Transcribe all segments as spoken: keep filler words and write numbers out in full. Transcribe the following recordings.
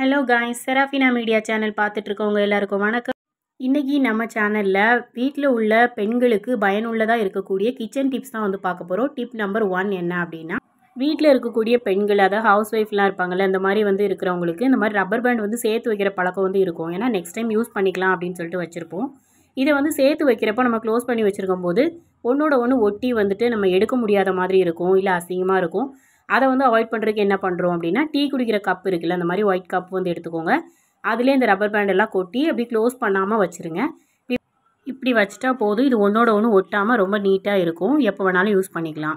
Hello guys, Serafina media channel பார்த்துட்டு இருக்கவங்க எல்லாருக்கும் வணக்கம். இன்றைக்கி நம்ம சேனலில் வீட்டில் உள்ள பெண்களுக்கு பயனுள்ளதாக இருக்கக்கூடிய கிச்சன் டிப்ஸ் தான் வந்து பார்க்க போகிறோம். டிப் நம்பர் ஒன் என்ன அப்படின்னா, வீட்டில் இருக்கக்கூடிய பெண்கள், அதாவது ஹவுஸ் ஒய்ஃப்லாம் இருப்பாங்கள்ல, இந்த மாதிரி வந்து இருக்கிறவங்களுக்கு இந்த மாதிரி ரப்பர் பேண்ட் வந்து சேர்த்து வைக்கிற பழக்கம் வந்து இருக்கும். ஏன்னா நெக்ஸ்ட் டைம் யூஸ் பண்ணிக்கலாம் அப்படின்னு சொல்லிட்டு வச்சுருப்போம். இதை வந்து சேர்த்து வைக்கிறப்போ நம்ம க்ளோஸ் பண்ணி வச்சுருக்கும் போது ஒன்றோட ஒன்று ஒட்டி வந்துட்டு நம்ம எடுக்க முடியாத மாதிரி இருக்கும், இல்லை அசிங்கமாக இருக்கும். அதை வந்து அவாய்ட் பண்ணுறதுக்கு என்ன பண்ணுறோம் அப்படின்னா, டீ குடிக்கிற கப் இருக்குல்ல, அந்த மாதிரி ஒயிட் கப் வந்து எடுத்துக்கோங்க. அதிலே இந்த ரப்பர் பேண்ட் எல்லாம் கொட்டி அப்படி க்ளோஸ் பண்ணாமல் வச்சுருங்க. இப்படி வச்சுட்டா போதும், இது ஒன்றோட ஒன்று ஒட்டாமல் ரொம்ப நீட்டாக இருக்கும். எப்போ வேணாலும் யூஸ் பண்ணிக்கலாம்.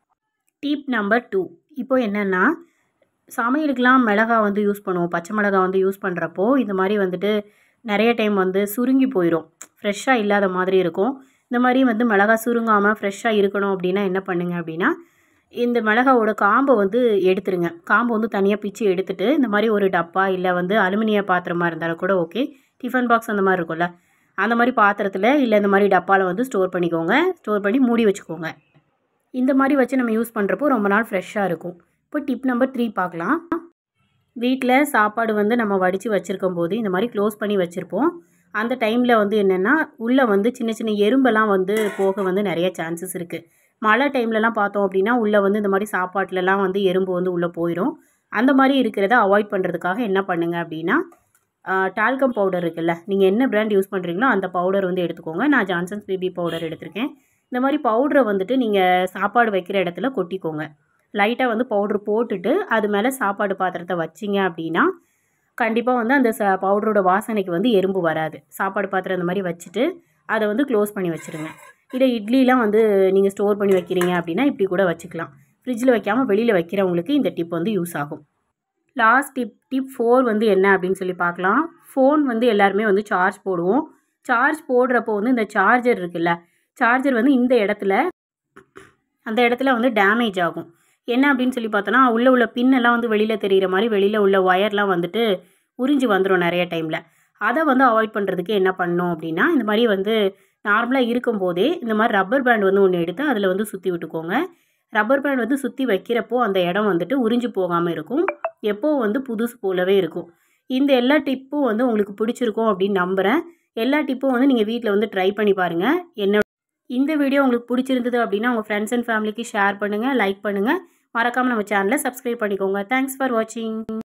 டிப் நம்பர் டூ, இப்போ என்னென்னா, சமையலுக்கெலாம் மிளகா வந்து யூஸ் பண்ணுவோம். பச்சை மிளகா வந்து யூஸ் பண்ணுறப்போ இந்த மாதிரி வந்துட்டு நிறைய டைம் வந்து சுருங்கி போயிடும், ஃப்ரெஷ்ஷாக இல்லாத மாதிரி இருக்கும். இந்த மாதிரி வந்து மிளகா சுருங்காமல் ஃப்ரெஷ்ஷாக இருக்கணும் அப்படின்னா என்ன பண்ணுங்க அப்படின்னா, இந்த மிளகாவோட காம்பை வந்து எடுத்துருங்க. காம்பை வந்து தனியாக பிச்சு எடுத்துகிட்டு இந்த மாதிரி ஒரு டப்பா இல்லை வந்து அலுமினிய பாத்திரமாக இருந்தாலும் கூட ஓகே, டிஃபன் பாக்ஸ் அந்த மாதிரி இருக்கும்ல, அந்த மாதிரி பாத்திரத்தில் இல்லை இந்த மாதிரி டப்பாவில் வந்து ஸ்டோர் பண்ணிக்கோங்க. ஸ்டோர் பண்ணி மூடி வச்சுக்கோங்க. இந்த மாதிரி வச்சு நம்ம யூஸ் பண்ணுறப்போ ரொம்ப நாள் ஃப்ரெஷ்ஷாக இருக்கும். இப்போ டிப் நம்பர் த்ரீ பார்க்கலாம். வீட்டில் சாப்பாடு வந்து நம்ம வடித்து வச்சுருக்கும் போது இந்த மாதிரி க்ளோஸ் பண்ணி வச்சுருப்போம். அந்த டைமில் வந்து என்னென்னா, உள்ளே வந்து சின்ன சின்ன எறும்பெல்லாம் வந்து போக வந்து நிறைய சான்சஸ் இருக்குது. மழை டைம்லலாம் பார்த்தோம் அப்படின்னா உள்ளே வந்து இந்த மாதிரி சாப்பாட்டிலலாம் வந்து எறும்பு வந்து உள்ளே போயிடும். அந்த மாதிரி இருக்கிறத அவாய்ட் பண்ணுறதுக்காக என்ன பண்ணுங்க அப்படின்னா, டால்கம் பவுடர் இருக்குல்ல, நீங்கள் என்ன பிராண்ட் யூஸ் பண்ணுறீங்களோ அந்த பவுடர் வந்து எடுத்துக்கோங்க. நான் ஜான்சன்ஸ் பேபி பவுடர் எடுத்திருக்கேன். இந்த மாதிரி பவுடரை வந்துட்டு நீங்கள் சாப்பாடு வைக்கிற இடத்துல கொட்டிக்கோங்க. லைட்டாக வந்து பவுட்ரு போட்டுட்டு அது மேலே சாப்பாடு பாத்திரத்தை வச்சிங்க அப்படின்னா கண்டிப்பாக வந்து அந்த ச பவுடரோட வாசனைக்கு வந்து எறும்பு வராது. சாப்பாடு பாத்திரம் இந்த மாதிரி வச்சுட்டு அதை வந்து க்ளோஸ் பண்ணி வச்சுருங்க. இதை இட்லிலாம் வந்து நீங்கள் ஸ்டோர் பண்ணி வைக்கிறீங்க அப்படின்னா இப்படி கூட வச்சுக்கலாம். ஃப்ரிட்ஜில் வைக்காமல் வெளியில் வைக்கிறவங்களுக்கு இந்த டிப் வந்து யூஸ் ஆகும். லாஸ்ட் டிப் டிப் ஃபோர் வந்து என்ன அப்படின்னு சொல்லி பார்க்கலாம். ஃபோன் வந்து எல்லாருமே வந்து சார்ஜ் போடுவோம். சார்ஜ் போடுறப்போ வந்து இந்த சார்ஜர் இருக்குல்ல, சார்ஜர் வந்து இந்த இடத்துல அந்த இடத்துல வந்து டேமேஜ் ஆகும். என்ன அப்படின்னு சொல்லி பார்த்தோன்னா, உள்ளே உள்ள பின்னெல்லாம் வந்து வெளியில் தெரிகிற மாதிரி வெளியில் உள்ள ஒயர்லாம் வந்துட்டு உறிஞ்சி வந்துடும் நிறைய டைமில். அதை வந்து அவாய்ட் பண்ணுறதுக்கு என்ன பண்ணணும் அப்படின்னா, இந்த மாதிரி வந்து நார்மலாக இருக்கும்போதே இந்த மாதிரி ரப்பர் பேண்ட் வந்து ஒன்று எடுத்து அதில் வந்து சுற்றி விட்டுக்கோங்க. ரப்பர் பேண்ட் வந்து சுற்றி வைக்கிறப்போ அந்த இடம் வந்துட்டு உறிஞ்சி போகாமல் இருக்கும். எப்போவும் வந்து புதுசு போலவே இருக்கும். இந்த எல்லா டிப்பும் வந்து உங்களுக்கு பிடிச்சிருக்கும் அப்படின்னு நம்புகிறேன். எல்லா டிப்பும் வந்து நீங்கள் வீட்டில் வந்து ட்ரை பண்ணி பாருங்கள். என்ன இந்த வீடியோ உங்களுக்கு பிடிச்சிருந்தது அப்படின்னா உங்கள் ஃப்ரெண்ட்ஸ் அண்ட் ஃபேமிலிக்கு ஷேர் பண்ணுங்கள், லைக் பண்ணுங்கள். மறக்காமல் நம்ம சேனலை சப்ஸ்கிரைப் பண்ணிக்கோங்க. தேங்க்ஸ் ஃபார் வாட்சிங்.